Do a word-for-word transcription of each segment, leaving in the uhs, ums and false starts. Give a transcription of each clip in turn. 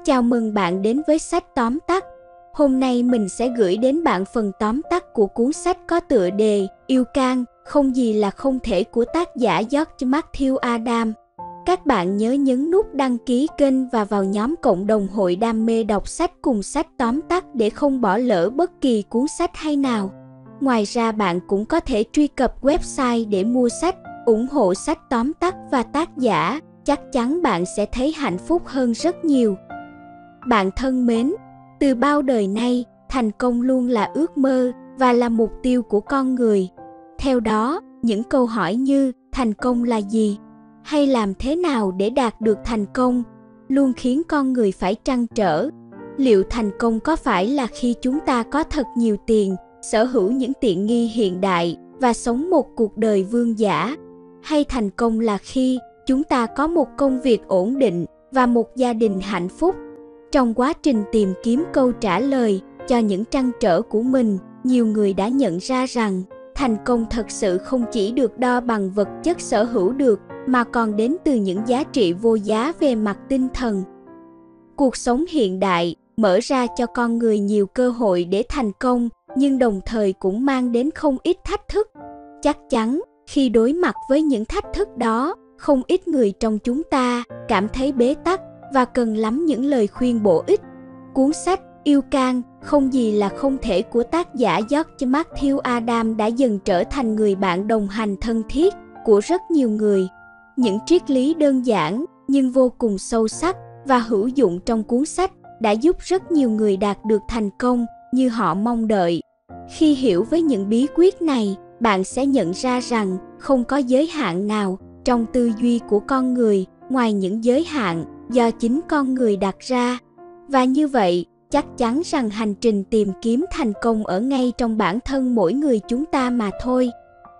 Chào mừng bạn đến với sách tóm tắt. Hôm nay mình sẽ gửi đến bạn phần tóm tắt của cuốn sách có tựa đề Yêu Can, không gì là không thể của tác giả George Matthew Adam. Các bạn nhớ nhấn nút đăng ký kênh và vào nhóm cộng đồng hội đam mê đọc sách cùng sách tóm tắt để không bỏ lỡ bất kỳ cuốn sách hay nào. Ngoài ra bạn cũng có thể truy cập website để mua sách, ủng hộ sách tóm tắt và tác giả. Chắc chắn bạn sẽ thấy hạnh phúc hơn rất nhiều. Bạn thân mến, từ bao đời nay, thành công luôn là ước mơ và là mục tiêu của con người. Theo đó, những câu hỏi như thành công là gì? Hay làm thế nào để đạt được thành công? Luôn khiến con người phải trăn trở. Liệu thành công có phải là khi chúng ta có thật nhiều tiền, sở hữu những tiện nghi hiện đại và sống một cuộc đời vương giả? Hay thành công là khi chúng ta có một công việc ổn định và một gia đình hạnh phúc? Trong quá trình tìm kiếm câu trả lời cho những trăn trở của mình, nhiều người đã nhận ra rằng thành công thật sự không chỉ được đo bằng vật chất sở hữu được, mà còn đến từ những giá trị vô giá về mặt tinh thần. Cuộc sống hiện đại mở ra cho con người nhiều cơ hội để thành công, nhưng đồng thời cũng mang đến không ít thách thức. Chắc chắn, khi đối mặt với những thách thức đó, không ít người trong chúng ta cảm thấy bế tắc và cần lắm những lời khuyên bổ ích. Cuốn sách Yêu Can, không gì là không thể của tác giả George Matthew Adam đã dần trở thành người bạn đồng hành thân thiết của rất nhiều người. Những triết lý đơn giản nhưng vô cùng sâu sắc và hữu dụng trong cuốn sách đã giúp rất nhiều người đạt được thành công như họ mong đợi. Khi hiểu với những bí quyết này, bạn sẽ nhận ra rằng không có giới hạn nào trong tư duy của con người ngoài những giới hạn do chính con người đặt ra. Và như vậy, chắc chắn rằng hành trình tìm kiếm thành công ở ngay trong bản thân mỗi người chúng ta mà thôi.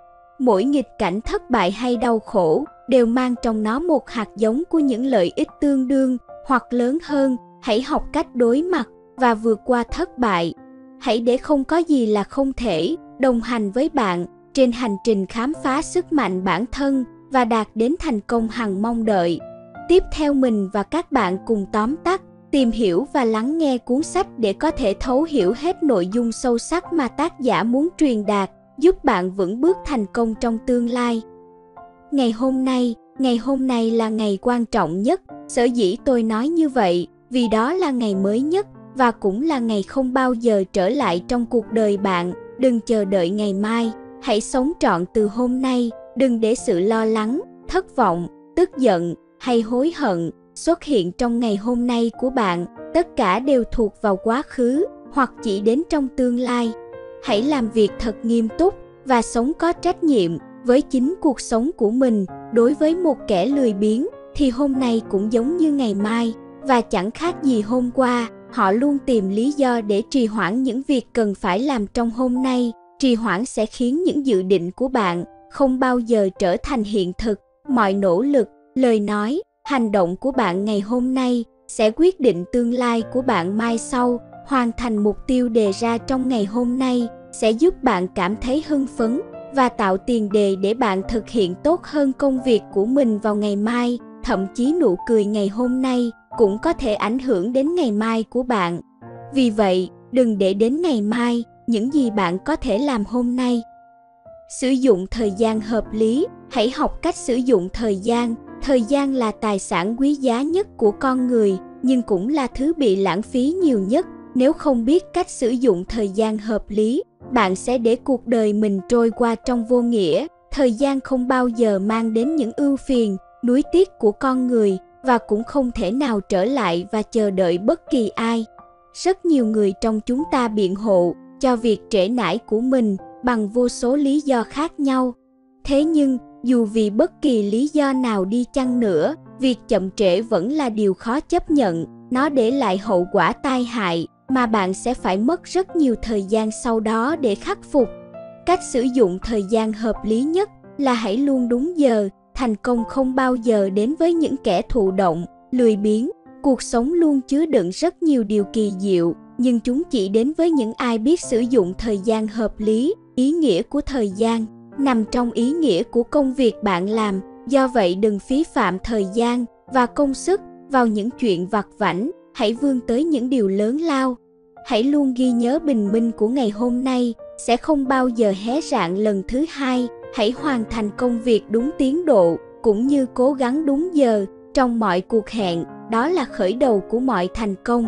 Mỗi nghịch cảnh thất bại hay đau khổ đều mang trong nó một hạt giống của những lợi ích tương đương hoặc lớn hơn. Hãy học cách đối mặt và vượt qua thất bại. Hãy để không có gì là không thể đồng hành với bạn trên hành trình khám phá sức mạnh bản thân và đạt đến thành công hằng mong đợi. Tiếp theo mình và các bạn cùng tóm tắt, tìm hiểu và lắng nghe cuốn sách để có thể thấu hiểu hết nội dung sâu sắc mà tác giả muốn truyền đạt, giúp bạn vững bước thành công trong tương lai. Ngày hôm nay, ngày hôm nay là ngày quan trọng nhất. Sở dĩ tôi nói như vậy, vì đó là ngày mới nhất và cũng là ngày không bao giờ trở lại trong cuộc đời bạn. Đừng chờ đợi ngày mai, hãy sống trọn từ hôm nay. Đừng để sự lo lắng, thất vọng, tức giận hay hối hận xuất hiện trong ngày hôm nay của bạn. Tất cả đều thuộc vào quá khứ hoặc chỉ đến trong tương lai. Hãy làm việc thật nghiêm túc và sống có trách nhiệm với chính cuộc sống của mình. Đối với một kẻ lười biếng thì hôm nay cũng giống như ngày mai và chẳng khác gì hôm qua. Họ luôn tìm lý do để trì hoãn những việc cần phải làm trong hôm nay. Trì hoãn sẽ khiến những dự định của bạn không bao giờ trở thành hiện thực. Mọi nỗ lực, lời nói, hành động của bạn ngày hôm nay sẽ quyết định tương lai của bạn mai sau. Hoàn thành mục tiêu đề ra trong ngày hôm nay sẽ giúp bạn cảm thấy hưng phấn và tạo tiền đề để bạn thực hiện tốt hơn công việc của mình vào ngày mai. Thậm chí nụ cười ngày hôm nay cũng có thể ảnh hưởng đến ngày mai của bạn. Vì vậy, đừng để đến ngày mai những gì bạn có thể làm hôm nay. Sử dụng thời gian hợp lý. Hãy học cách sử dụng thời gian. Thời gian là tài sản quý giá nhất của con người, nhưng cũng là thứ bị lãng phí nhiều nhất. Nếu không biết cách sử dụng thời gian hợp lý, bạn sẽ để cuộc đời mình trôi qua trong vô nghĩa. Thời gian không bao giờ mang đến những ưu phiền, nuối tiếc của con người và cũng không thể nào trở lại và chờ đợi bất kỳ ai. Rất nhiều người trong chúng ta biện hộ cho việc trễ nải của mình bằng vô số lý do khác nhau. Thế nhưng, dù vì bất kỳ lý do nào đi chăng nữa, việc chậm trễ vẫn là điều khó chấp nhận. Nó để lại hậu quả tai hại mà bạn sẽ phải mất rất nhiều thời gian sau đó để khắc phục. Cách sử dụng thời gian hợp lý nhất là hãy luôn đúng giờ. Thành công không bao giờ đến với những kẻ thụ động, lười biếng. Cuộc sống luôn chứa đựng rất nhiều điều kỳ diệu, nhưng chúng chỉ đến với những ai biết sử dụng thời gian hợp lý. Ý nghĩa của thời gian nằm trong ý nghĩa của công việc bạn làm. Do vậy đừng phí phạm thời gian và công sức vào những chuyện vặt vãnh hãy vươn tới những điều lớn lao. Hãy luôn ghi nhớ bình minh của ngày hôm nay sẽ không bao giờ hé rạng lần thứ hai. Hãy hoàn thành công việc đúng tiến độ, cũng như cố gắng đúng giờ trong mọi cuộc hẹn, đó là khởi đầu của mọi thành công.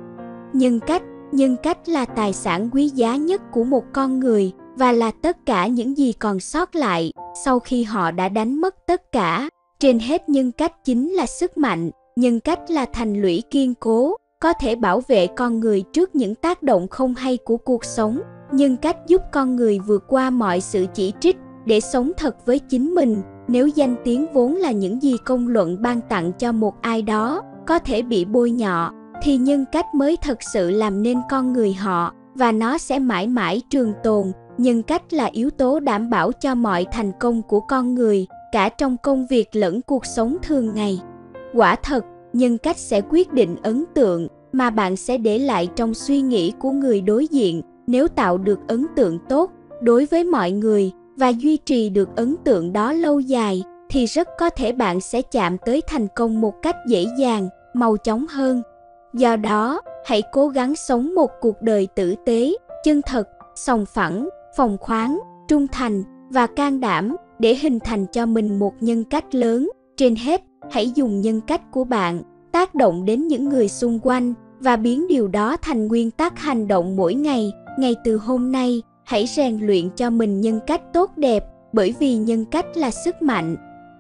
Nhân cách, nhân cách là tài sản quý giá nhất của một con người và là tất cả những gì còn sót lại sau khi họ đã đánh mất tất cả. Trên hết, nhân cách chính là sức mạnh, nhân cách là thành lũy kiên cố, có thể bảo vệ con người trước những tác động không hay của cuộc sống. Nhân cách giúp con người vượt qua mọi sự chỉ trích để sống thật với chính mình. Nếu danh tiếng vốn là những gì công luận ban tặng cho một ai đó có thể bị bôi nhọ, thì nhân cách mới thật sự làm nên con người họ, và nó sẽ mãi mãi trường tồn. Nhân cách là yếu tố đảm bảo cho mọi thành công của con người, cả trong công việc lẫn cuộc sống thường ngày. Quả thật, nhân cách sẽ quyết định ấn tượng mà bạn sẽ để lại trong suy nghĩ của người đối diện. Nếu tạo được ấn tượng tốt đối với mọi người và duy trì được ấn tượng đó lâu dài, thì rất có thể bạn sẽ chạm tới thành công một cách dễ dàng, mau chóng hơn. Do đó, hãy cố gắng sống một cuộc đời tử tế, chân thật, sòng phẳng, phóng khoáng, trung thành và can đảm để hình thành cho mình một nhân cách lớn. Trên hết, hãy dùng nhân cách của bạn tác động đến những người xung quanh và biến điều đó thành nguyên tắc hành động mỗi ngày. Ngay từ hôm nay, hãy rèn luyện cho mình nhân cách tốt đẹp, bởi vì nhân cách là sức mạnh.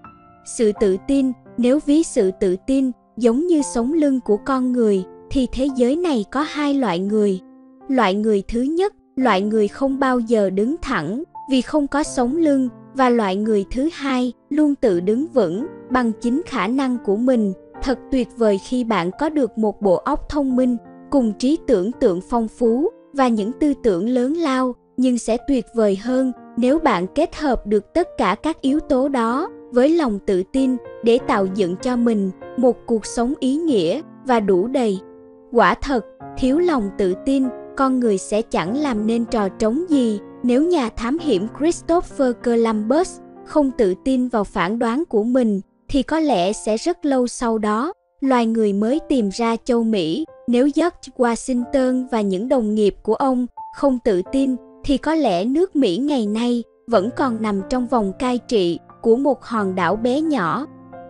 Sự tự tin, nếu ví sự tự tin giống như sống lưng của con người, thì thế giới này có hai loại người. Loại người thứ nhất, loại người không bao giờ đứng thẳng vì không có sống lưng, và loại người thứ hai, luôn tự đứng vững bằng chính khả năng của mình. Thật tuyệt vời khi bạn có được một bộ óc thông minh, cùng trí tưởng tượng phong phú và những tư tưởng lớn lao, nhưng sẽ tuyệt vời hơn nếu bạn kết hợp được tất cả các yếu tố đó với lòng tự tin để tạo dựng cho mình một cuộc sống ý nghĩa và đủ đầy. Quả thật, thiếu lòng tự tin, con người sẽ chẳng làm nên trò trống gì. Nếu nhà thám hiểm Christopher Columbus không tự tin vào phán đoán của mình, thì có lẽ sẽ rất lâu sau đó, loài người mới tìm ra châu Mỹ. Nếu George Washington và những đồng nghiệp của ông không tự tin, thì có lẽ nước Mỹ ngày nay vẫn còn nằm trong vòng cai trị của một hòn đảo bé nhỏ.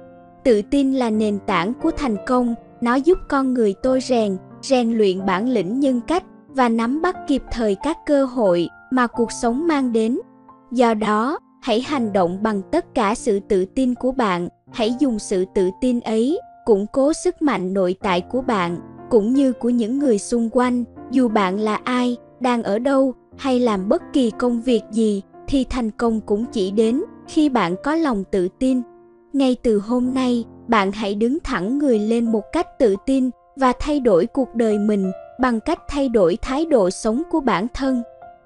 Tự tin là nền tảng của thành công, nó giúp con người tôi rèn, rèn luyện bản lĩnh nhân cách và nắm bắt kịp thời các cơ hội mà cuộc sống mang đến. Do đó, hãy hành động bằng tất cả sự tự tin của bạn, hãy dùng sự tự tin ấy củng cố sức mạnh nội tại của bạn, cũng như của những người xung quanh. Dù bạn là ai, đang ở đâu, hay làm bất kỳ công việc gì, thì thành công cũng chỉ đến khi bạn có lòng tự tin. Ngay từ hôm nay, bạn hãy đứng thẳng người lên một cách tự tin và thay đổi cuộc đời mình bằng cách thay đổi thái độ sống của bản thân.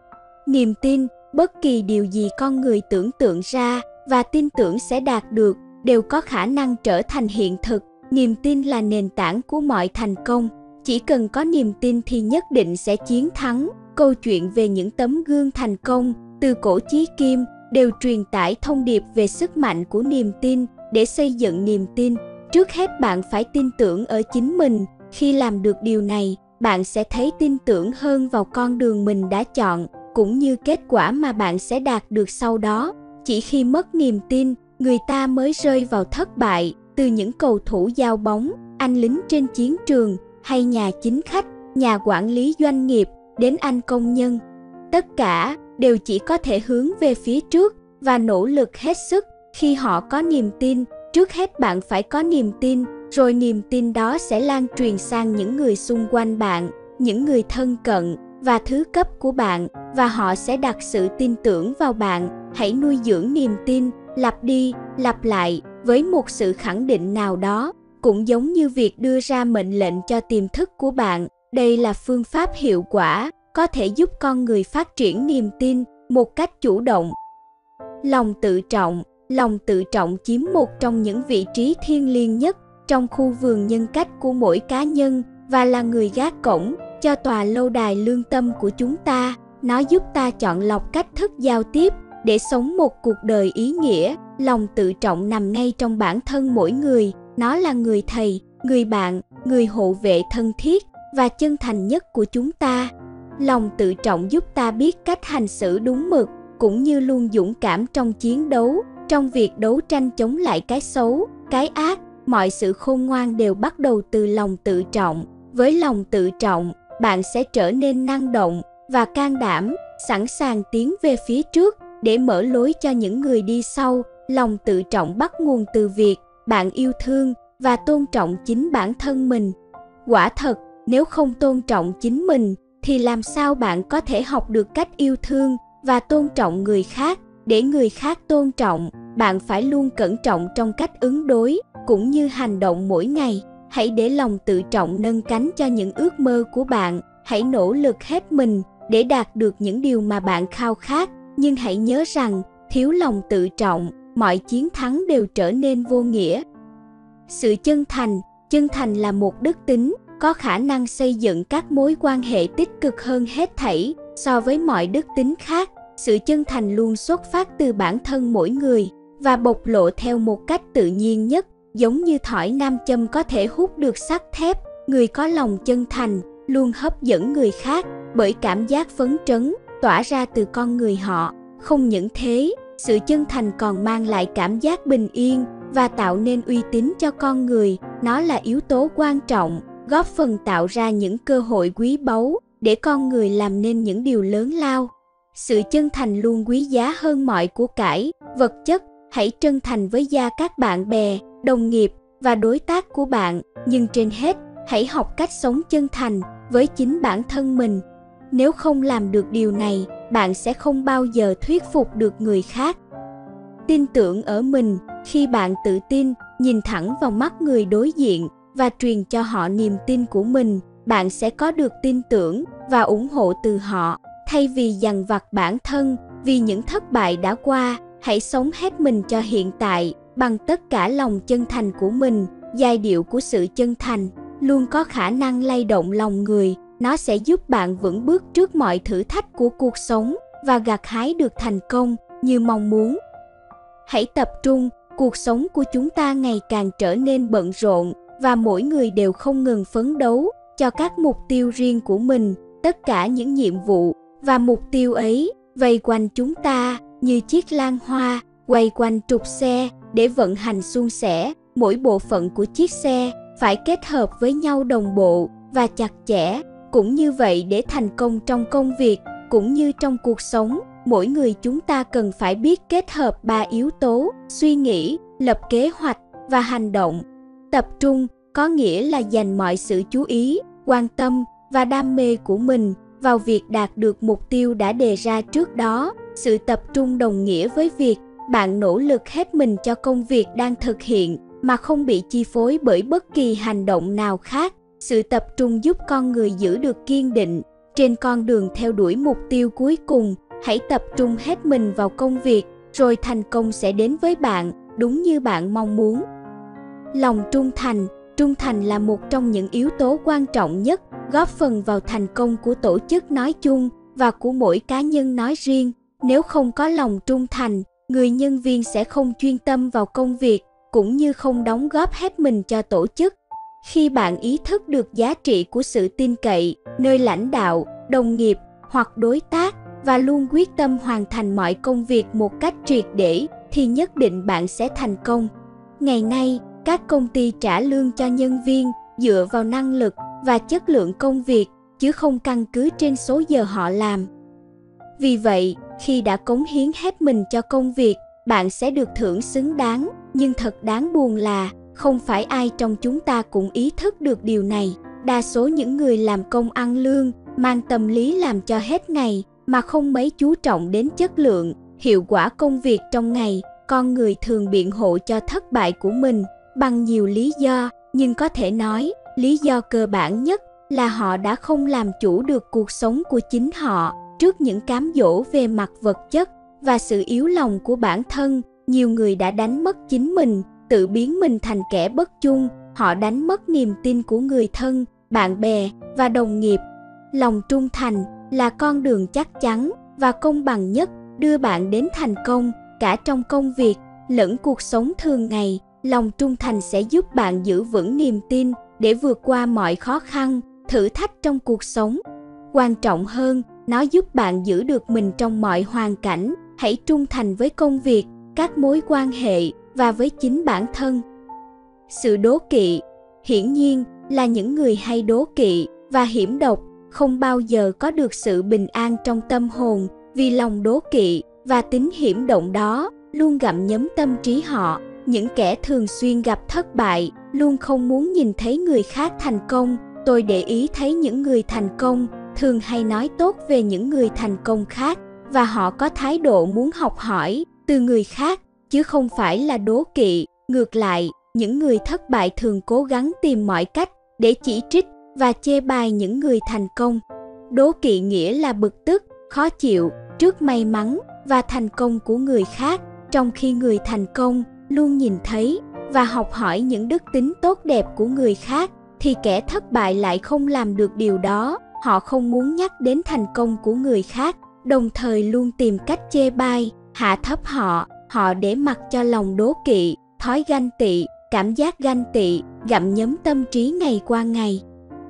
Niềm tin, bất kỳ điều gì con người tưởng tượng ra và tin tưởng sẽ đạt được, đều có khả năng trở thành hiện thực. Niềm tin là nền tảng của mọi thành công. Chỉ cần có niềm tin thì nhất định sẽ chiến thắng. Câu chuyện về những tấm gương thành công từ cổ chí kim đều truyền tải thông điệp về sức mạnh của niềm tin. Để xây dựng niềm tin, trước hết bạn phải tin tưởng ở chính mình. Khi làm được điều này, bạn sẽ thấy tin tưởng hơn vào con đường mình đã chọn, cũng như kết quả mà bạn sẽ đạt được sau đó. Chỉ khi mất niềm tin, người ta mới rơi vào thất bại. Từ những cầu thủ giao bóng, anh lính trên chiến trường, hay nhà chính khách, nhà quản lý doanh nghiệp, đến anh công nhân, tất cả đều chỉ có thể hướng về phía trước và nỗ lực hết sức khi họ có niềm tin. Trước hết bạn phải có niềm tin, rồi niềm tin đó sẽ lan truyền sang những người xung quanh bạn, những người thân cận và thứ cấp của bạn, và họ sẽ đặt sự tin tưởng vào bạn. Hãy nuôi dưỡng niềm tin, lặp đi, lặp lại với một sự khẳng định nào đó, cũng giống như việc đưa ra mệnh lệnh cho tiềm thức của bạn. Đây là phương pháp hiệu quả, có thể giúp con người phát triển niềm tin một cách chủ động. Lòng tự trọng. Lòng tự trọng chiếm một trong những vị trí thiêng liêng nhất trong khu vườn nhân cách của mỗi cá nhân, và là người gác cổng cho tòa lâu đài lương tâm của chúng ta. Nó giúp ta chọn lọc cách thức giao tiếp để sống một cuộc đời ý nghĩa. Lòng tự trọng nằm ngay trong bản thân mỗi người. Nó là người thầy, người bạn, người hộ vệ thân thiết và chân thành nhất của chúng ta. Lòng tự trọng giúp ta biết cách hành xử đúng mực, cũng như luôn dũng cảm trong chiến đấu, trong việc đấu tranh chống lại cái xấu, cái ác. Mọi sự khôn ngoan đều bắt đầu từ lòng tự trọng. Với lòng tự trọng, bạn sẽ trở nên năng động và can đảm, sẵn sàng tiến về phía trước để mở lối cho những người đi sau. Lòng tự trọng bắt nguồn từ việc bạn yêu thương và tôn trọng chính bản thân mình. Quả thật, nếu không tôn trọng chính mình, thì làm sao bạn có thể học được cách yêu thương và tôn trọng người khác? Để người khác tôn trọng, bạn phải luôn cẩn trọng trong cách ứng đối, cũng như hành động mỗi ngày. Hãy để lòng tự trọng nâng cánh cho những ước mơ của bạn. Hãy nỗ lực hết mình để đạt được những điều mà bạn khao khát. Nhưng hãy nhớ rằng, thiếu lòng tự trọng, mọi chiến thắng đều trở nên vô nghĩa. Sự chân thành. Chân thành là một đức tính có khả năng xây dựng các mối quan hệ tích cực hơn hết thảy so với mọi đức tính khác. Sự chân thành luôn xuất phát từ bản thân mỗi người và bộc lộ theo một cách tự nhiên nhất, giống như thỏi nam châm có thể hút được sắt thép. Người có lòng chân thành luôn hấp dẫn người khác bởi cảm giác phấn chấn tỏa ra từ con người họ. Không những thế, sự chân thành còn mang lại cảm giác bình yên và tạo nên uy tín cho con người. Nó là yếu tố quan trọng, góp phần tạo ra những cơ hội quý báu để con người làm nên những điều lớn lao. Sự chân thành luôn quý giá hơn mọi của cải, vật chất. Hãy chân thành với gia các bạn bè, đồng nghiệp và đối tác của bạn. Nhưng trên hết, hãy học cách sống chân thành với chính bản thân mình. Nếu không làm được điều này, bạn sẽ không bao giờ thuyết phục được người khác. Tin tưởng ở mình. Khi bạn tự tin, nhìn thẳng vào mắt người đối diện và truyền cho họ niềm tin của mình, bạn sẽ có được tin tưởng và ủng hộ từ họ. Thay vì dằn vặt bản thân vì những thất bại đã qua, hãy sống hết mình cho hiện tại bằng tất cả lòng chân thành của mình. Giai điệu của sự chân thành luôn có khả năng lay động lòng người. Nó sẽ giúp bạn vững bước trước mọi thử thách của cuộc sống và gặt hái được thành công như mong muốn. Hãy tập trung. Cuộc sống của chúng ta ngày càng trở nên bận rộn và mỗi người đều không ngừng phấn đấu cho các mục tiêu riêng của mình. Tất cả những nhiệm vụ và mục tiêu ấy vây quanh chúng ta như chiếc lan hoa quay quanh trục xe để vận hành suôn sẻ. Mỗi bộ phận của chiếc xe phải kết hợp với nhau đồng bộ và chặt chẽ. Cũng như vậy, để thành công trong công việc cũng như trong cuộc sống, mỗi người chúng ta cần phải biết kết hợp ba yếu tố: suy nghĩ, lập kế hoạch và hành động. Tập trung có nghĩa là dành mọi sự chú ý, quan tâm và đam mê của mình vào việc đạt được mục tiêu đã đề ra trước đó. Sự tập trung đồng nghĩa với việc bạn nỗ lực hết mình cho công việc đang thực hiện mà không bị chi phối bởi bất kỳ hành động nào khác. Sự tập trung giúp con người giữ được kiên định trên con đường theo đuổi mục tiêu cuối cùng. Hãy tập trung hết mình vào công việc, rồi thành công sẽ đến với bạn, đúng như bạn mong muốn. Lòng trung thành. Trung thành là một trong những yếu tố quan trọng nhất, góp phần vào thành công của tổ chức nói chung và của mỗi cá nhân nói riêng. Nếu không có lòng trung thành, người nhân viên sẽ không chuyên tâm vào công việc, cũng như không đóng góp hết mình cho tổ chức. Khi bạn ý thức được giá trị của sự tin cậy nơi lãnh đạo, đồng nghiệp hoặc đối tác và luôn quyết tâm hoàn thành mọi công việc một cách triệt để, thì nhất định bạn sẽ thành công. Ngày nay, các công ty trả lương cho nhân viên dựa vào năng lực và chất lượng công việc, chứ không căn cứ trên số giờ họ làm. Vì vậy, khi đã cống hiến hết mình cho công việc, bạn sẽ được thưởng xứng đáng. Nhưng thật đáng buồn là không phải ai trong chúng ta cũng ý thức được điều này. Đa số những người làm công ăn lương mang tâm lý làm cho hết ngày mà không mấy chú trọng đến chất lượng, hiệu quả công việc trong ngày. Con người thường biện hộ cho thất bại của mình bằng nhiều lý do, nhưng có thể nói, lý do cơ bản nhất là họ đã không làm chủ được cuộc sống của chính họ. Trước những cám dỗ về mặt vật chất và sự yếu lòng của bản thân, nhiều người đã đánh mất chính mình, tự biến mình thành kẻ bất chung. Họ đánh mất niềm tin của người thân, bạn bè và đồng nghiệp. Lòng trung thành là con đường chắc chắn và công bằng nhất đưa bạn đến thành công, cả trong công việc lẫn cuộc sống thường ngày. Lòng trung thành sẽ giúp bạn giữ vững niềm tin để vượt qua mọi khó khăn, thử thách trong cuộc sống. Quan trọng hơn, nó giúp bạn giữ được mình trong mọi hoàn cảnh. Hãy trung thành với công việc, các mối quan hệ và với chính bản thân. Sự đố kỵ, hiển nhiên là những người hay đố kỵ và hiểm độc không bao giờ có được sự bình an trong tâm hồn, vì lòng đố kỵ và tính hiểm động đó luôn gặm nhấm tâm trí họ. Những kẻ thường xuyên gặp thất bại luôn không muốn nhìn thấy người khác thành công. Tôi để ý thấy những người thành công thường hay nói tốt về những người thành công khác, và họ có thái độ muốn học hỏi từ người khác, chứ không phải là đố kỵ. Ngược lại, những người thất bại thường cố gắng tìm mọi cách để chỉ trích và chê bai những người thành công. Đố kỵ nghĩa là bực tức, khó chịu trước may mắn và thành công của người khác, trong khi người thành công luôn nhìn thấy và học hỏi những đức tính tốt đẹp của người khác, thì kẻ thất bại lại không làm được điều đó. Họ không muốn nhắc đến thành công của người khác, đồng thời luôn tìm cách chê bai, hạ thấp họ. Họ để mặc cho lòng đố kỵ, thói ganh tị, cảm giác ganh tị gặm nhấm tâm trí ngày qua ngày.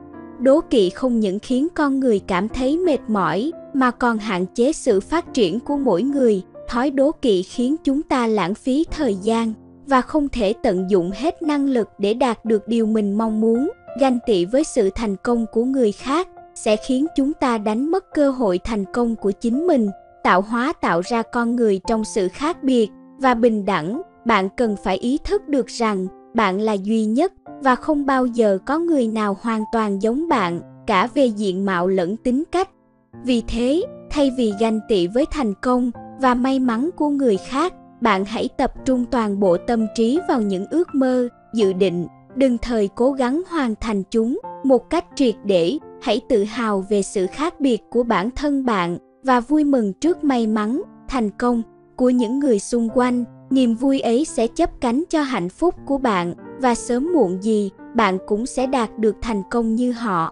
Đố kỵ không những khiến con người cảm thấy mệt mỏi, mà còn hạn chế sự phát triển của mỗi người. Thói đố kỵ khiến chúng ta lãng phí thời gian và không thể tận dụng hết năng lực để đạt được điều mình mong muốn. Ganh tị với sự thành công của người khác sẽ khiến chúng ta đánh mất cơ hội thành công của chính mình. Tạo hóa tạo ra con người trong sự khác biệt và bình đẳng. Bạn cần phải ý thức được rằng bạn là duy nhất và không bao giờ có người nào hoàn toàn giống bạn, cả về diện mạo lẫn tính cách. Vì thế, thay vì ganh tị với thành công và may mắn của người khác, bạn hãy tập trung toàn bộ tâm trí vào những ước mơ, dự định, đừng thời cố gắng hoàn thành chúng một cách triệt để. Hãy tự hào về sự khác biệt của bản thân bạn và vui mừng trước may mắn, thành công của những người xung quanh. Niềm vui ấy sẽ chắp cánh cho hạnh phúc của bạn, và sớm muộn gì, bạn cũng sẽ đạt được thành công như họ.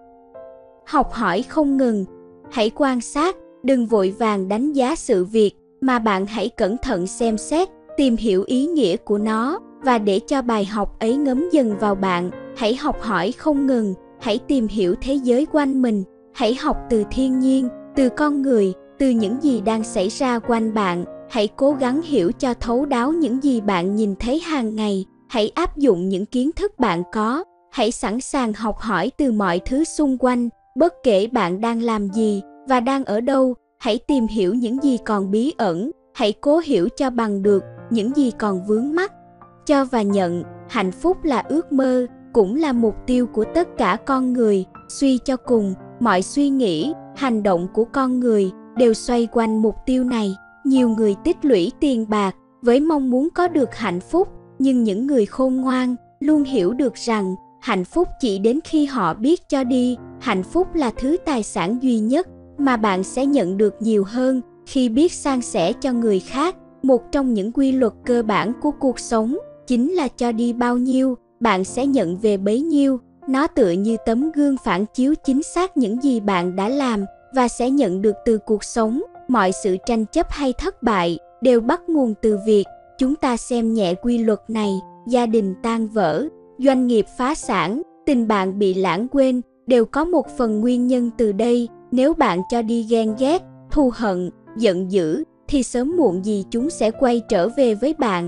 Học hỏi không ngừng. Hãy quan sát, đừng vội vàng đánh giá sự việc, mà bạn hãy cẩn thận xem xét, tìm hiểu ý nghĩa của nó, và để cho bài học ấy ngấm dần vào bạn. Hãy học hỏi không ngừng, hãy tìm hiểu thế giới quanh mình, hãy học từ thiên nhiên, từ con người, từ những gì đang xảy ra quanh bạn. Hãy cố gắng hiểu cho thấu đáo những gì bạn nhìn thấy hàng ngày. Hãy áp dụng những kiến thức bạn có. Hãy sẵn sàng học hỏi từ mọi thứ xung quanh, bất kể bạn đang làm gì và đang ở đâu. Hãy tìm hiểu những gì còn bí ẩn. Hãy cố hiểu cho bằng được những gì còn vướng mắc. Cho và nhận, hạnh phúc là ước mơ, cũng là mục tiêu của tất cả con người. Suy cho cùng, mọi suy nghĩ, hành động của con người đều xoay quanh mục tiêu này. Nhiều người tích lũy tiền bạc với mong muốn có được hạnh phúc, nhưng những người khôn ngoan luôn hiểu được rằng hạnh phúc chỉ đến khi họ biết cho đi. Hạnh phúc là thứ tài sản duy nhất mà bạn sẽ nhận được nhiều hơn khi biết san sẻ cho người khác. Một trong những quy luật cơ bản của cuộc sống chính là cho đi bao nhiêu, bạn sẽ nhận về bấy nhiêu. Nó tựa như tấm gương phản chiếu chính xác những gì bạn đã làm và sẽ nhận được từ cuộc sống. Mọi sự tranh chấp hay thất bại đều bắt nguồn từ việc chúng ta xem nhẹ quy luật này. Gia đình tan vỡ, doanh nghiệp phá sản, tình bạn bị lãng quên đều có một phần nguyên nhân từ đây. Nếu bạn cho đi ghen ghét, thù hận, giận dữ, thì sớm muộn gì chúng sẽ quay trở về với bạn.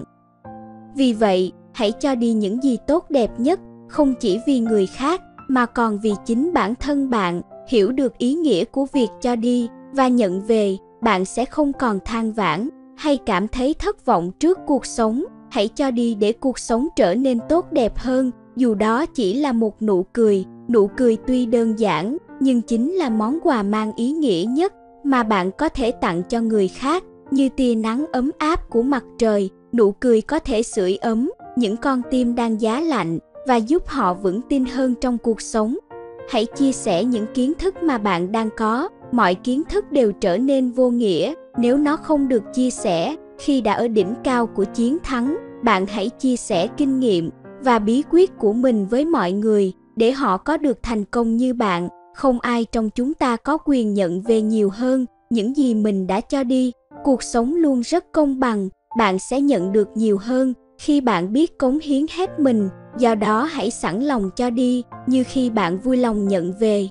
Vì vậy, hãy cho đi những gì tốt đẹp nhất, không chỉ vì người khác mà còn vì chính bản thân bạn. Hiểu được ý nghĩa của việc cho đi và nhận về, bạn sẽ không còn than vãn hay cảm thấy thất vọng trước cuộc sống. Hãy cho đi để cuộc sống trở nên tốt đẹp hơn, dù đó chỉ là một nụ cười. Nụ cười tuy đơn giản, nhưng chính là món quà mang ý nghĩa nhất mà bạn có thể tặng cho người khác. Như tia nắng ấm áp của mặt trời, nụ cười có thể sưởi ấm những con tim đang giá lạnh và giúp họ vững tin hơn trong cuộc sống. Hãy chia sẻ những kiến thức mà bạn đang có. Mọi kiến thức đều trở nên vô nghĩa nếu nó không được chia sẻ. Khi đã ở đỉnh cao của chiến thắng, bạn hãy chia sẻ kinh nghiệm và bí quyết của mình với mọi người để họ có được thành công như bạn. Không ai trong chúng ta có quyền nhận về nhiều hơn những gì mình đã cho đi. Cuộc sống luôn rất công bằng. Bạn sẽ nhận được nhiều hơn khi bạn biết cống hiến hết mình do đó hãy sẵn lòng cho đi, như khi bạn vui lòng nhận về.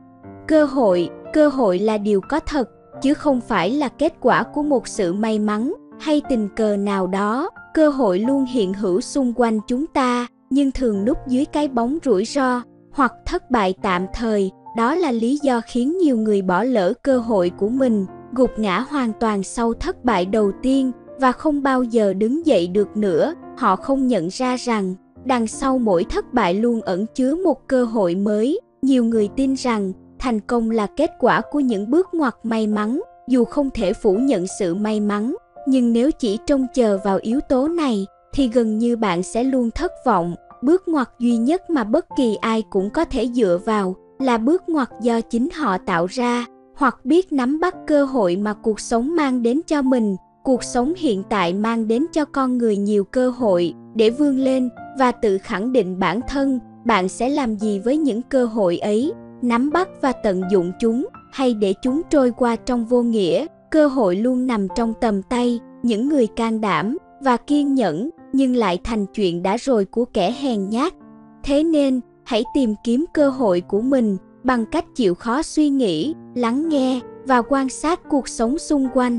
Cơ hội, cơ hội là điều có thật, chứ không phải là kết quả của một sự may mắn hay tình cờ nào đó. Cơ hội luôn hiện hữu xung quanh chúng ta, nhưng thường núp dưới cái bóng rủi ro hoặc thất bại tạm thời. Đó là lý do khiến nhiều người bỏ lỡ cơ hội của mình, gục ngã hoàn toàn sau thất bại đầu tiên và không bao giờ đứng dậy được nữa. Họ không nhận ra rằng đằng sau mỗi thất bại luôn ẩn chứa một cơ hội mới. Nhiều người tin rằng thành công là kết quả của những bước ngoặt may mắn, dù không thể phủ nhận sự may mắn. Nhưng nếu chỉ trông chờ vào yếu tố này, thì gần như bạn sẽ luôn thất vọng. Bước ngoặt duy nhất mà bất kỳ ai cũng có thể dựa vào là bước ngoặt do chính họ tạo ra, hoặc biết nắm bắt cơ hội mà cuộc sống mang đến cho mình. Cuộc sống hiện tại mang đến cho con người nhiều cơ hội để vươn lên và tự khẳng định bản thân. Bạn sẽ làm gì với những cơ hội ấy? Nắm bắt và tận dụng chúng, hay để chúng trôi qua trong vô nghĩa? Cơ hội luôn nằm trong tầm tay những người can đảm và kiên nhẫn, nhưng lại thành chuyện đã rồi của kẻ hèn nhát. Thế nên, hãy tìm kiếm cơ hội của mình bằng cách chịu khó suy nghĩ, lắng nghe và quan sát cuộc sống xung quanh.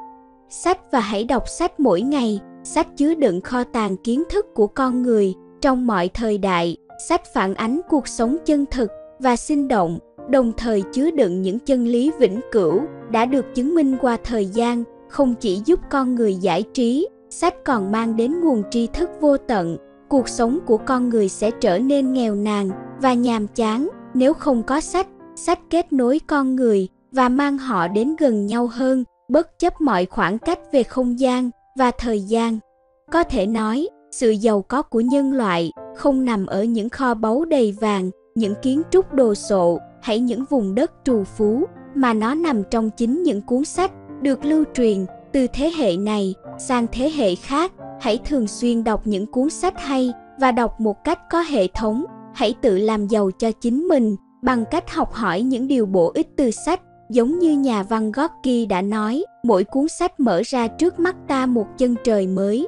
Sách và hãy đọc sách mỗi ngày. Sách chứa đựng kho tàng kiến thức của con người trong mọi thời đại. Sách phản ánh cuộc sống chân thực và sinh động, đồng thời chứa đựng những chân lý vĩnh cửu đã được chứng minh qua thời gian. Không chỉ giúp con người giải trí, sách còn mang đến nguồn tri thức vô tận. Cuộc sống của con người sẽ trở nên nghèo nàn và nhàm chán nếu không có sách. Sách kết nối con người và mang họ đến gần nhau hơn, bất chấp mọi khoảng cách về không gian và thời gian. Có thể nói, sự giàu có của nhân loại không nằm ở những kho báu đầy vàng, những kiến trúc đồ sộ hay những vùng đất trù phú, mà nó nằm trong chính những cuốn sách được lưu truyền từ thế hệ này sang thế hệ khác. Hãy thường xuyên đọc những cuốn sách hay và đọc một cách có hệ thống. Hãy tự làm giàu cho chính mình bằng cách học hỏi những điều bổ ích từ sách. Giống như nhà văn Gorky đã nói, mỗi cuốn sách mở ra trước mắt ta một chân trời mới.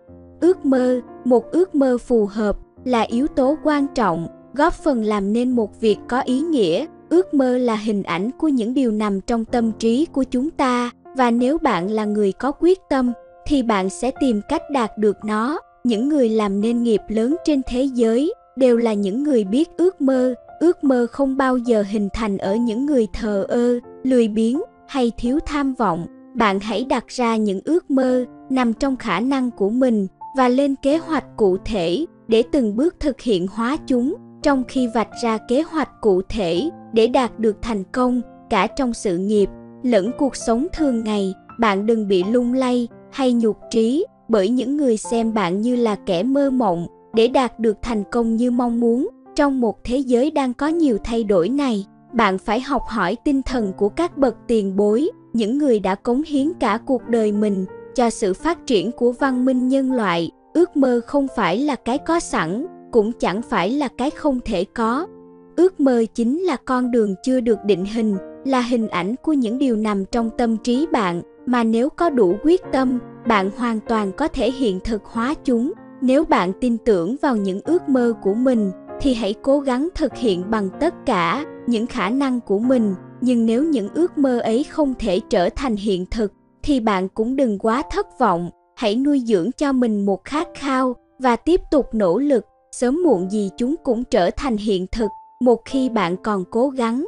Ước mơ, một ước mơ phù hợp là yếu tố quan trọng, góp phần làm nên một việc có ý nghĩa. Ước mơ là hình ảnh của những điều nằm trong tâm trí của chúng ta, và nếu bạn là người có quyết tâm, thì bạn sẽ tìm cách đạt được nó. Những người làm nên nghiệp lớn trên thế giới đều là những người biết ước mơ. Ước mơ không bao giờ hình thành ở những người thờ ơ, lười biếng hay thiếu tham vọng. Bạn hãy đặt ra những ước mơ nằm trong khả năng của mình và lên kế hoạch cụ thể để từng bước thực hiện hóa chúng. Trong khi vạch ra kế hoạch cụ thể để đạt được thành công cả trong sự nghiệp lẫn cuộc sống thường ngày, bạn đừng bị lung lay hay nhụt trí bởi những người xem bạn như là kẻ mơ mộng. Để đạt được thành công như mong muốn trong một thế giới đang có nhiều thay đổi này, bạn phải học hỏi tinh thần của các bậc tiền bối, những người đã cống hiến cả cuộc đời mình cho sự phát triển của văn minh nhân loại. Ước mơ không phải là cái có sẵn, cũng chẳng phải là cái không thể có. Ước mơ chính là con đường chưa được định hình, là hình ảnh của những điều nằm trong tâm trí bạn, mà nếu có đủ quyết tâm, bạn hoàn toàn có thể hiện thực hóa chúng. Nếu bạn tin tưởng vào những ước mơ của mình, thì hãy cố gắng thực hiện bằng tất cả những khả năng của mình. Nhưng nếu những ước mơ ấy không thể trở thành hiện thực, thì bạn cũng đừng quá thất vọng. Hãy nuôi dưỡng cho mình một khát khao và tiếp tục nỗ lực. Sớm muộn gì chúng cũng trở thành hiện thực, một khi bạn còn cố gắng.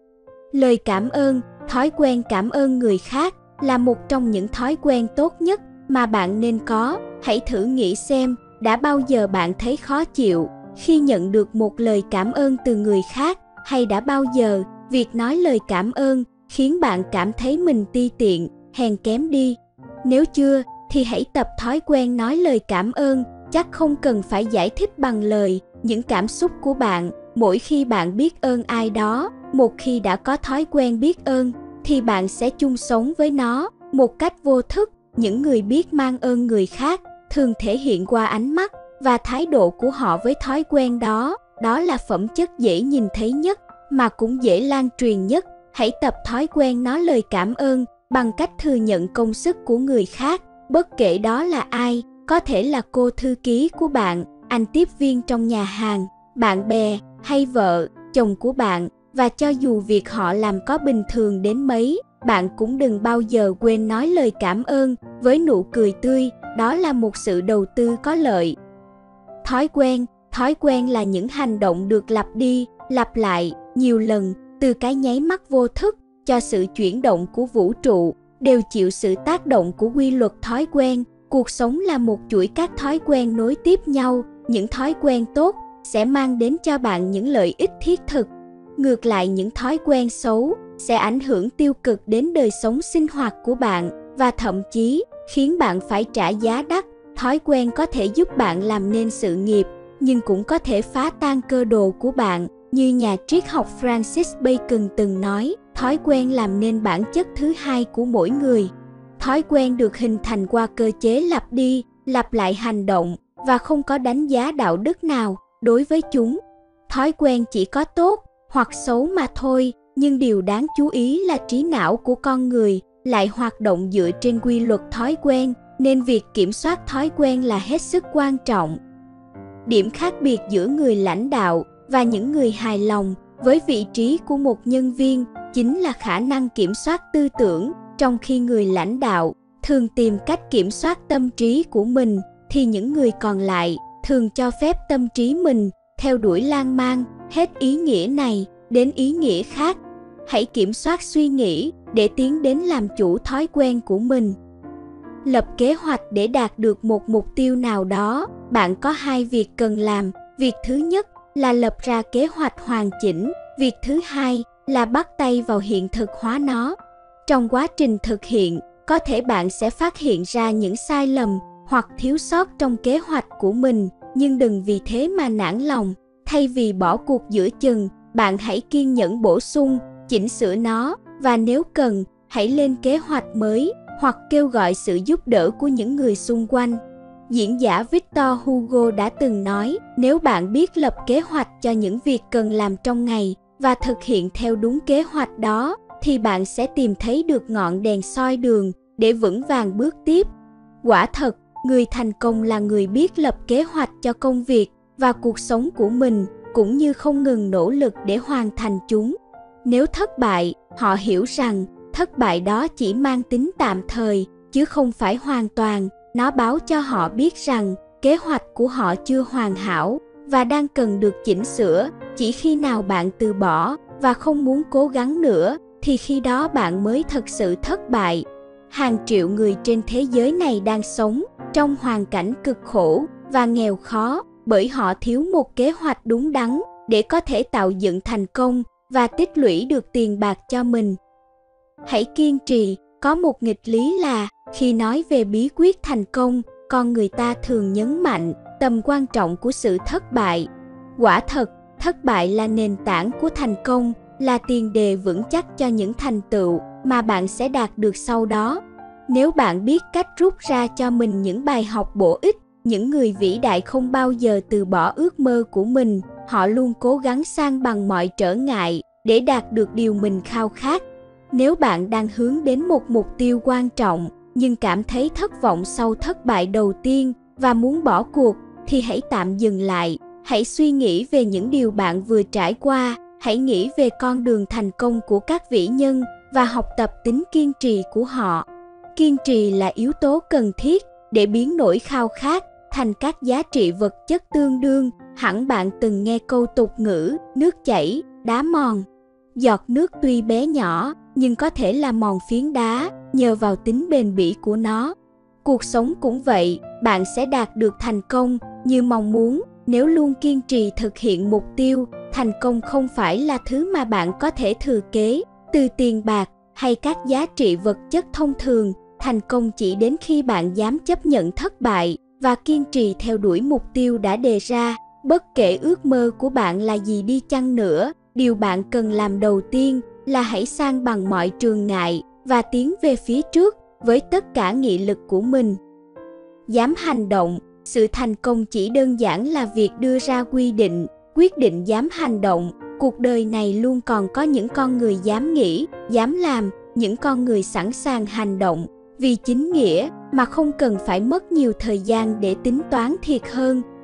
Lời cảm ơn, thói quen cảm ơn người khác là một trong những thói quen tốt nhất mà bạn nên có. Hãy thử nghĩ xem, đã bao giờ bạn thấy khó chịu khi nhận được một lời cảm ơn từ người khác, hay đã bao giờ việc nói lời cảm ơn khiến bạn cảm thấy mình ti tiện, hèn kém đi? Nếu chưa, thì hãy tập thói quen nói lời cảm ơn. Chắc không cần phải giải thích bằng lời những cảm xúc của bạn mỗi khi bạn biết ơn ai đó. Một khi đã có thói quen biết ơn, thì bạn sẽ chung sống với nó một cách vô thức. Những người biết mang ơn người khác thường thể hiện qua ánh mắt và thái độ của họ với thói quen đó. Đó là phẩm chất dễ nhìn thấy nhất mà cũng dễ lan truyền nhất. Hãy tập thói quen nói lời cảm ơn bằng cách thừa nhận công sức của người khác, bất kể đó là ai. Có thể là cô thư ký của bạn, anh tiếp viên trong nhà hàng, bạn bè hay vợ, chồng của bạn. Và cho dù việc họ làm có bình thường đến mấy, bạn cũng đừng bao giờ quên nói lời cảm ơn với nụ cười tươi, đó là một sự đầu tư có lợi. Thói quen, thói quen là những hành động được lặp đi, lặp lại nhiều lần, từ cái nháy mắt vô thức cho sự chuyển động của vũ trụ, đều chịu sự tác động của quy luật thói quen. Cuộc sống là một chuỗi các thói quen nối tiếp nhau, những thói quen tốt sẽ mang đến cho bạn những lợi ích thiết thực. Ngược lại, những thói quen xấu sẽ ảnh hưởng tiêu cực đến đời sống sinh hoạt của bạn và thậm chí khiến bạn phải trả giá đắt. Thói quen có thể giúp bạn làm nên sự nghiệp, nhưng cũng có thể phá tan cơ đồ của bạn. Như nhà triết học Francis Bacon từng nói, thói quen làm nên bản chất thứ hai của mỗi người. Thói quen được hình thành qua cơ chế lặp đi, lặp lại hành động và không có đánh giá đạo đức nào đối với chúng. Thói quen chỉ có tốt hoặc xấu mà thôi, nhưng điều đáng chú ý là trí não của con người lại hoạt động dựa trên quy luật thói quen, nên việc kiểm soát thói quen là hết sức quan trọng. Điểm khác biệt giữa người lãnh đạo và những người hài lòng với vị trí của một nhân viên chính là khả năng kiểm soát tư tưởng. Trong khi người lãnh đạo thường tìm cách kiểm soát tâm trí của mình, thì những người còn lại thường cho phép tâm trí mình theo đuổi lan man hết ý nghĩa này đến ý nghĩa khác. Hãy kiểm soát suy nghĩ để tiến đến làm chủ thói quen của mình. Lập kế hoạch để đạt được một mục tiêu nào đó. Bạn có hai việc cần làm. Việc thứ nhất là lập ra kế hoạch hoàn chỉnh. Việc thứ hai là bắt tay vào hiện thực hóa nó. Trong quá trình thực hiện, có thể bạn sẽ phát hiện ra những sai lầm hoặc thiếu sót trong kế hoạch của mình, nhưng đừng vì thế mà nản lòng. Thay vì bỏ cuộc giữa chừng, bạn hãy kiên nhẫn bổ sung, chỉnh sửa nó, và nếu cần, hãy lên kế hoạch mới hoặc kêu gọi sự giúp đỡ của những người xung quanh. Diễn giả Victor Hugo đã từng nói, nếu bạn biết lập kế hoạch cho những việc cần làm trong ngày và thực hiện theo đúng kế hoạch đó, thì bạn sẽ tìm thấy được ngọn đèn soi đường để vững vàng bước tiếp. Quả thật, người thành công là người biết lập kế hoạch cho công việc và cuộc sống của mình, cũng như không ngừng nỗ lực để hoàn thành chúng. Nếu thất bại, họ hiểu rằng thất bại đó chỉ mang tính tạm thời, chứ không phải hoàn toàn. Nó báo cho họ biết rằng kế hoạch của họ chưa hoàn hảo và đang cần được chỉnh sửa. Chỉ khi nào bạn từ bỏ và không muốn cố gắng nữa, thì khi đó bạn mới thực sự thất bại. Hàng triệu người trên thế giới này đang sống trong hoàn cảnh cực khổ và nghèo khó bởi họ thiếu một kế hoạch đúng đắn để có thể tạo dựng thành công và tích lũy được tiền bạc cho mình. Hãy kiên trì. Có một nghịch lý là khi nói về bí quyết thành công, con người ta thường nhấn mạnh tầm quan trọng của sự thất bại. Quả thật, thất bại là nền tảng của thành công, là tiền đề vững chắc cho những thành tựu mà bạn sẽ đạt được sau đó. Nếu bạn biết cách rút ra cho mình những bài học bổ ích, những người vĩ đại không bao giờ từ bỏ ước mơ của mình, họ luôn cố gắng san bằng mọi trở ngại để đạt được điều mình khao khát. Nếu bạn đang hướng đến một mục tiêu quan trọng nhưng cảm thấy thất vọng sau thất bại đầu tiên và muốn bỏ cuộc, thì hãy tạm dừng lại. Hãy suy nghĩ về những điều bạn vừa trải qua. Hãy nghĩ về con đường thành công của các vĩ nhân và học tập tính kiên trì của họ. Kiên trì là yếu tố cần thiết để biến nỗi khao khát thành các giá trị vật chất tương đương. Hẳn bạn từng nghe câu tục ngữ, nước chảy, đá mòn. Giọt nước tuy bé nhỏ, nhưng có thể là mòn phiến đá nhờ vào tính bền bỉ của nó. Cuộc sống cũng vậy, bạn sẽ đạt được thành công như mong muốn nếu luôn kiên trì thực hiện mục tiêu. Thành công không phải là thứ mà bạn có thể thừa kế từ tiền bạc hay các giá trị vật chất thông thường. Thành công chỉ đến khi bạn dám chấp nhận thất bại và kiên trì theo đuổi mục tiêu đã đề ra. Bất kể ước mơ của bạn là gì đi chăng nữa, điều bạn cần làm đầu tiên là hãy san bằng mọi chướng ngại và tiến về phía trước với tất cả nghị lực của mình. Dám hành động. Sự thành công chỉ đơn giản là việc đưa ra quy định, quyết định dám hành động. Cuộc đời này luôn còn có những con người dám nghĩ, dám làm, những con người sẵn sàng hành động vì chính nghĩa mà không cần phải mất nhiều thời gian để tính toán thiệt hơn.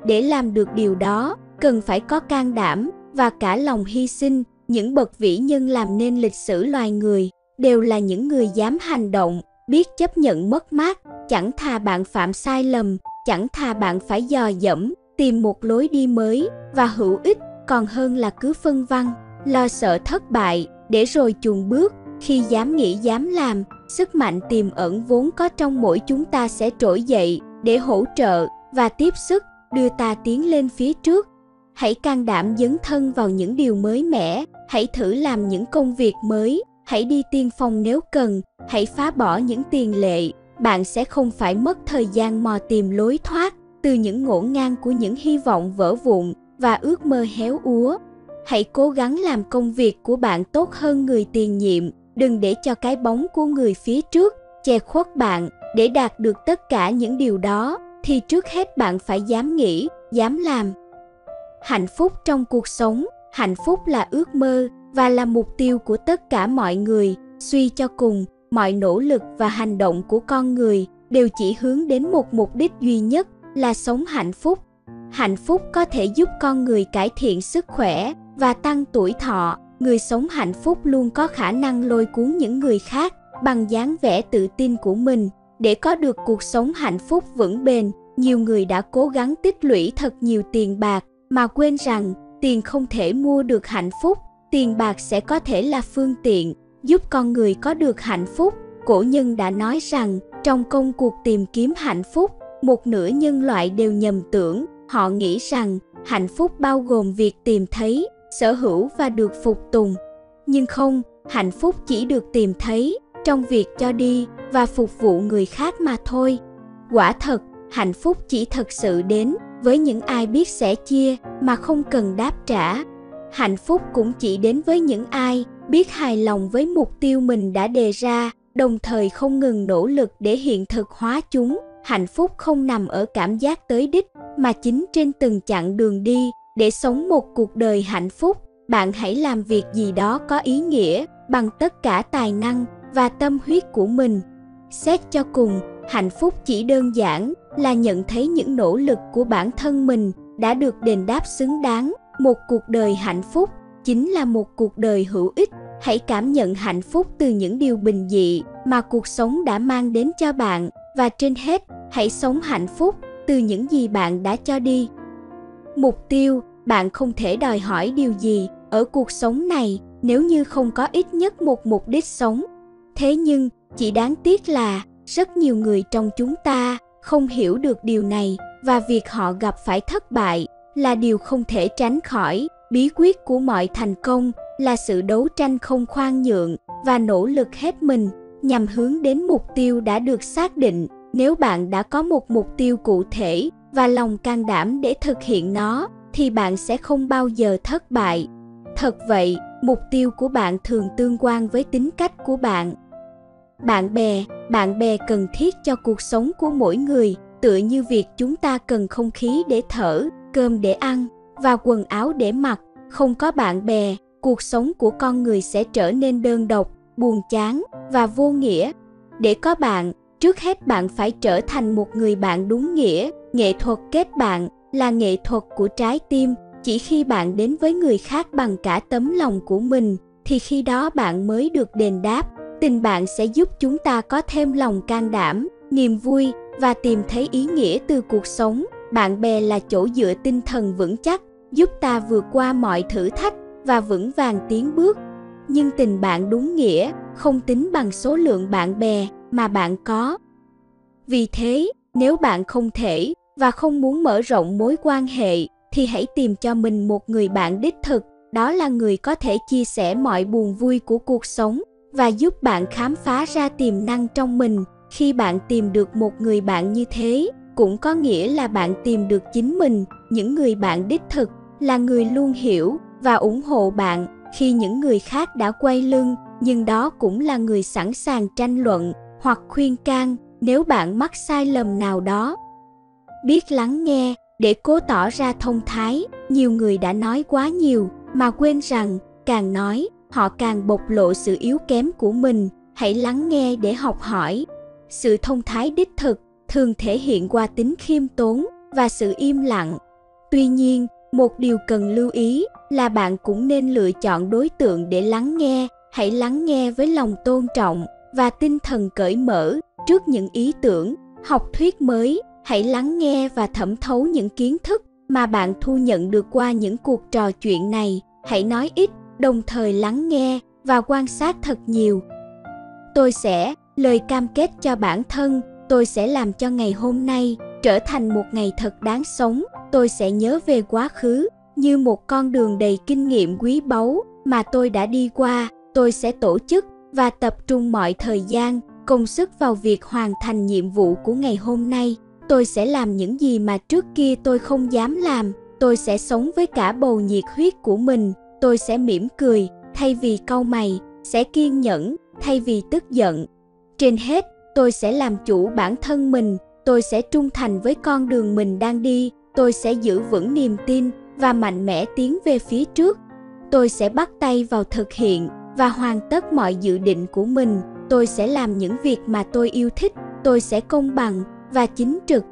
Để làm được điều đó, cần phải có can đảm và cả lòng hy sinh. Những bậc vĩ nhân làm nên lịch sử loài người đều là những người dám hành động, biết chấp nhận mất mát. Chẳng thà bạn phạm sai lầm, chẳng thà bạn phải dò dẫm, tìm một lối đi mới và hữu ích, còn hơn là cứ phân vân, lo sợ thất bại, để rồi chùn bước. Khi dám nghĩ dám làm, sức mạnh tiềm ẩn vốn có trong mỗi chúng ta sẽ trỗi dậy để hỗ trợ và tiếp sức, đưa ta tiến lên phía trước. Hãy can đảm dấn thân vào những điều mới mẻ, hãy thử làm những công việc mới, hãy đi tiên phong nếu cần, hãy phá bỏ những tiền lệ. Bạn sẽ không phải mất thời gian mò tìm lối thoát từ những ngổn ngang của những hy vọng vỡ vụn và ước mơ héo úa. Hãy cố gắng làm công việc của bạn tốt hơn người tiền nhiệm, đừng để cho cái bóng của người phía trước che khuất bạn. Để đạt được tất cả những điều đó, thì trước hết bạn phải dám nghĩ, dám làm. Hạnh phúc trong cuộc sống, hạnh phúc là ước mơ và là mục tiêu của tất cả mọi người. Suy cho cùng, mọi nỗ lực và hành động của con người đều chỉ hướng đến một mục đích duy nhất là sống hạnh phúc. Hạnh phúc có thể giúp con người cải thiện sức khỏe và tăng tuổi thọ. Người sống hạnh phúc luôn có khả năng lôi cuốn những người khác bằng dáng vẻ tự tin của mình. Để có được cuộc sống hạnh phúc vững bền, nhiều người đã cố gắng tích lũy thật nhiều tiền bạc mà quên rằng tiền không thể mua được hạnh phúc. Tiền bạc sẽ có thể là phương tiện giúp con người có được hạnh phúc. Cổ nhân đã nói rằng trong công cuộc tìm kiếm hạnh phúc, một nửa nhân loại đều nhầm tưởng. Họ nghĩ rằng hạnh phúc bao gồm việc tìm thấy, sở hữu và được phục tùng. Nhưng không, hạnh phúc chỉ được tìm thấy trong việc cho đi và phục vụ người khác mà thôi. Quả thật, hạnh phúc chỉ thật sự đến với những ai biết sẻ chia mà không cần đáp trả. Hạnh phúc cũng chỉ đến với những ai biết hài lòng với mục tiêu mình đã đề ra, đồng thời không ngừng nỗ lực để hiện thực hóa chúng. Hạnh phúc không nằm ở cảm giác tới đích, mà chính trên từng chặng đường đi. Để sống một cuộc đời hạnh phúc, bạn hãy làm việc gì đó có ý nghĩa bằng tất cả tài năng và tâm huyết của mình. Xét cho cùng, hạnh phúc chỉ đơn giản là nhận thấy những nỗ lực của bản thân mình đã được đền đáp xứng đáng. Một cuộc đời hạnh phúc chính là một cuộc đời hữu ích. Hãy cảm nhận hạnh phúc từ những điều bình dị mà cuộc sống đã mang đến cho bạn, và trên hết, hãy sống hạnh phúc từ những gì bạn đã cho đi. Mục tiêu, bạn không thể đòi hỏi điều gì ở cuộc sống này nếu như không có ít nhất một mục đích sống. Thế nhưng, chỉ đáng tiếc là rất nhiều người trong chúng ta không hiểu được điều này, và việc họ gặp phải thất bại là điều không thể tránh khỏi. Bí quyết của mọi thành công là sự đấu tranh không khoan nhượng và nỗ lực hết mình nhằm hướng đến mục tiêu đã được xác định. Nếu bạn đã có một mục tiêu cụ thể và lòng can đảm để thực hiện nó, thì bạn sẽ không bao giờ thất bại. Thật vậy, mục tiêu của bạn thường tương quan với tính cách của bạn. Bạn bè, bạn bè cần thiết cho cuộc sống của mỗi người, tựa như việc chúng ta cần không khí để thở, cơm để ăn và quần áo để mặc. Không có bạn bè, cuộc sống của con người sẽ trở nên đơn độc, buồn chán và vô nghĩa. Để có bạn, trước hết bạn phải trở thành một người bạn đúng nghĩa. Nghệ thuật kết bạn là nghệ thuật của trái tim. Chỉ khi bạn đến với người khác bằng cả tấm lòng của mình, thì khi đó bạn mới được đền đáp. Tình bạn sẽ giúp chúng ta có thêm lòng can đảm, niềm vui và tìm thấy ý nghĩa từ cuộc sống. Bạn bè là chỗ dựa tinh thần vững chắc, giúp ta vượt qua mọi thử thách và vững vàng tiến bước. Nhưng tình bạn đúng nghĩa không tính bằng số lượng bạn bè mà bạn có. Vì thế, nếu bạn không thể và không muốn mở rộng mối quan hệ, thì hãy tìm cho mình một người bạn đích thực. Đó là người có thể chia sẻ mọi buồn vui của cuộc sống và giúp bạn khám phá ra tiềm năng trong mình. Khi bạn tìm được một người bạn như thế, cũng có nghĩa là bạn tìm được chính mình. Những người bạn đích thực là người luôn hiểu và ủng hộ bạn khi những người khác đã quay lưng, nhưng đó cũng là người sẵn sàng tranh luận hoặc khuyên can nếu bạn mắc sai lầm nào đó. Biết lắng nghe để cố tỏ ra thông thái. Nhiều người đã nói quá nhiều mà quên rằng càng nói, họ càng bộc lộ sự yếu kém của mình. Hãy lắng nghe để học hỏi. Sự thông thái đích thực thường thể hiện qua tính khiêm tốn và sự im lặng. Tuy nhiên, một điều cần lưu ý là bạn cũng nên lựa chọn đối tượng để lắng nghe. Hãy lắng nghe với lòng tôn trọng và tinh thần cởi mở trước những ý tưởng, học thuyết mới. Hãy lắng nghe và thẩm thấu những kiến thức mà bạn thu nhận được qua những cuộc trò chuyện này. Hãy nói ít, đồng thời lắng nghe và quan sát thật nhiều. Tôi sẽ, lời cam kết cho bản thân, tôi sẽ làm cho ngày hôm nay trở thành một ngày thật đáng sống. Tôi sẽ nhớ về quá khứ như một con đường đầy kinh nghiệm quý báu mà tôi đã đi qua. Tôi sẽ tổ chức và tập trung mọi thời gian, công sức vào việc hoàn thành nhiệm vụ của ngày hôm nay. Tôi sẽ làm những gì mà trước kia tôi không dám làm. Tôi sẽ sống với cả bầu nhiệt huyết của mình. Tôi sẽ mỉm cười thay vì cau mày, sẽ kiên nhẫn thay vì tức giận. Trên hết, tôi sẽ làm chủ bản thân mình. Tôi sẽ trung thành với con đường mình đang đi. Tôi sẽ giữ vững niềm tin và mạnh mẽ tiến về phía trước. Tôi sẽ bắt tay vào thực hiện và hoàn tất mọi dự định của mình. Tôi sẽ làm những việc mà tôi yêu thích. Tôi sẽ công bằng và chính trực.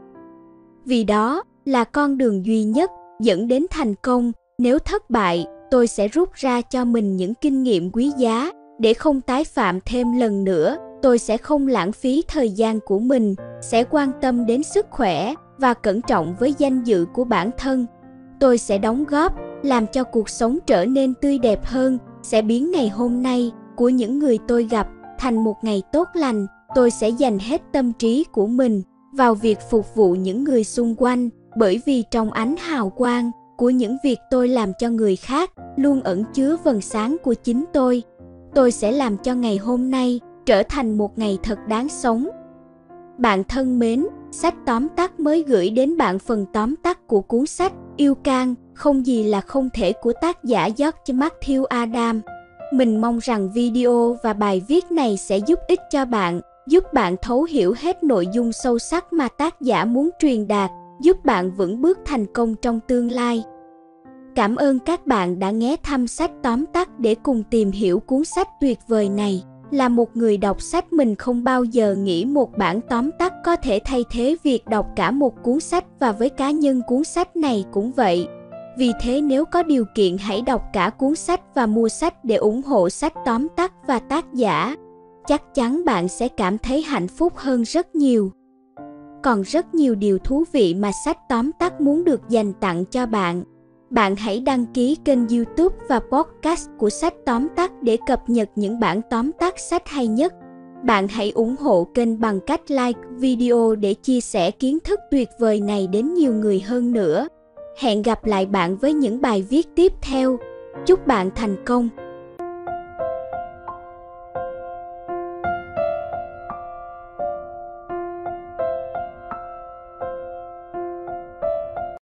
Vì đó là con đường duy nhất dẫn đến thành công. Nếu thất bại, tôi sẽ rút ra cho mình những kinh nghiệm quý giá để không tái phạm thêm lần nữa. Tôi sẽ không lãng phí thời gian của mình, sẽ quan tâm đến sức khỏe và cẩn trọng với danh dự của bản thân. Tôi sẽ đóng góp, làm cho cuộc sống trở nên tươi đẹp hơn, sẽ biến ngày hôm nay của những người tôi gặp thành một ngày tốt lành. Tôi sẽ dành hết tâm trí của mình vào việc phục vụ những người xung quanh, bởi vì trong ánh hào quang của những việc tôi làm cho người khác luôn ẩn chứa vầng sáng của chính tôi. Tôi sẽ làm cho ngày hôm nay trở thành một ngày thật đáng sống. Bạn thân mến, sách tóm tắt mới gửi đến bạn phần tóm tắt của cuốn sách Yêu Can, không gì là không thể của tác giả George Matthew Adam. Mình mong rằng video và bài viết này sẽ giúp ích cho bạn, giúp bạn thấu hiểu hết nội dung sâu sắc mà tác giả muốn truyền đạt, giúp bạn vững bước thành công trong tương lai. Cảm ơn các bạn đã ghé thăm sách tóm tắt để cùng tìm hiểu cuốn sách tuyệt vời này. Là một người đọc sách, mình không bao giờ nghĩ một bản tóm tắt có thể thay thế việc đọc cả một cuốn sách, và với cá nhân cuốn sách này cũng vậy. Vì thế nếu có điều kiện hãy đọc cả cuốn sách và mua sách để ủng hộ sách tóm tắt và tác giả. Chắc chắn bạn sẽ cảm thấy hạnh phúc hơn rất nhiều. Còn rất nhiều điều thú vị mà sách tóm tắt muốn được dành tặng cho bạn. Bạn hãy đăng ký kênh YouTube và podcast của sách tóm tắt để cập nhật những bản tóm tắt sách hay nhất. Bạn hãy ủng hộ kênh bằng cách like video để chia sẻ kiến thức tuyệt vời này đến nhiều người hơn nữa. Hẹn gặp lại bạn với những bài viết tiếp theo. Chúc bạn thành công!